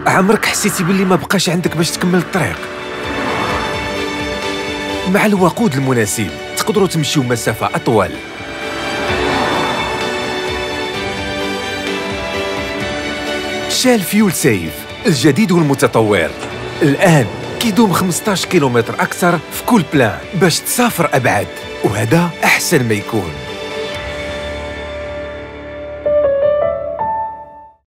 عمرك حسيتي باللي ما بقاش عندك باش تكمل الطريق؟ مع الوقود المناسب تقدروا تمشيو مسافة أطول. شال فيول سيف الجديد والمتطور الآن كيدوم 15 كيلومتر أكثر في كل بلان باش تسافر أبعد، وهذا أحسن ما يكون.